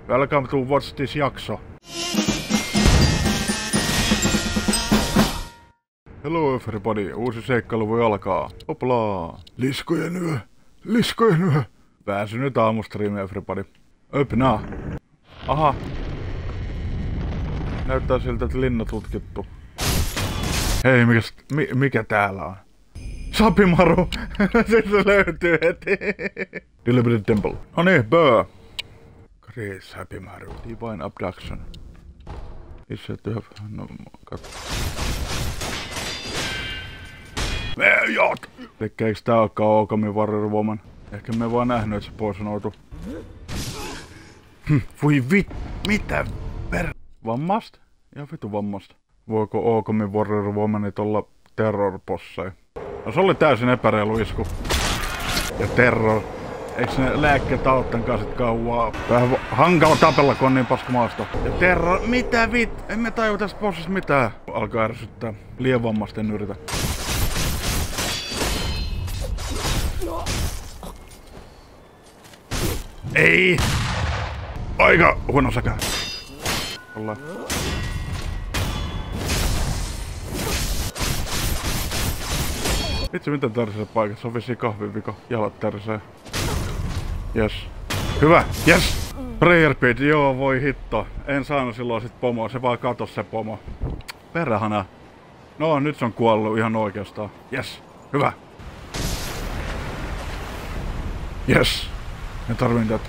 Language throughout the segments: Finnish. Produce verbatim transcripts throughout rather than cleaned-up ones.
Welcome to watch this jakso. Hello everybody, uusi seikkailu voi alkaa. Hoplaa. Liskojen yö. Liskojen yö. Väsynyt aamustriimi everybody. Öpnää. Aha. Näyttää siltä, että linna tutkittu. Hei, mikä, mi, mikä täällä on? Sapimaru! Se löytyy heti. Deliberate Temple. No niin, böö. Chris, Sapimaru. Divine Abduction. Itse tyhjä. No, katso. Meijat! Elikkä eiks tää olekaan Ookami Warrior Woman? Ehkä me vaan nähnyt, että se poisonoutu. Hm, voi vit... Mitä per... Vammasta? Ihan vitu vammasta. Voiko Ookami Warrior Womanit olla terror-posseja? No se oli täysin epäreilu isku. Ja terror. Eiks ne lääkkeet auttankaan sit kauaa? Vähän hankala tapella, kun on niin paska maasto. Ja terror... Mitä vit... Emme tajua tästä bossista mitään. Alkaa ärsyttää. Liian vammasta en yritä. Ei! Aika huono säkä. Ollaan. Vitsi, mitä tärsee paikassa? Se on vissiin kahvivika. Jalat tärsee. Jes. Hyvä! Jes! Prayer pit, joo voi hitto. En saanut silloin sit pomoa, se vaan katos se pomo. Perhana. No, nyt se on kuollut ihan oikeastaan. Jes! Hyvä! Jes! Me tarviin tätä.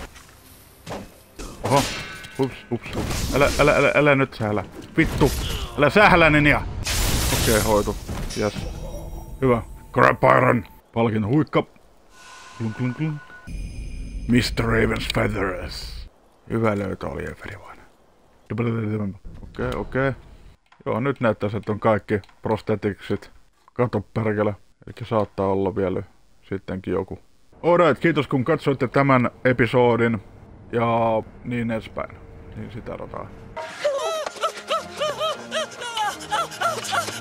Oho. Ups, ups, ups. Älä, älä, älä, älä nyt sählä. Vittu. Älä sählä, ninja. Okei, okay, hoitu. Jes. Hyvä. Grab iron. Palkin huikka. Klunk, klunk, klunk. mister Raven's Feathers. Hyvä löytö oli everyone. Okei, okay, okei. Okay. Joo, nyt näyttäisi, että on kaikki prostheticsit. Kato perkele. Eli saattaa olla vielä sittenkin joku. Alright, kiitos kun katsoitte tämän episodin ja niin edespäin. Niin sitä rotaa.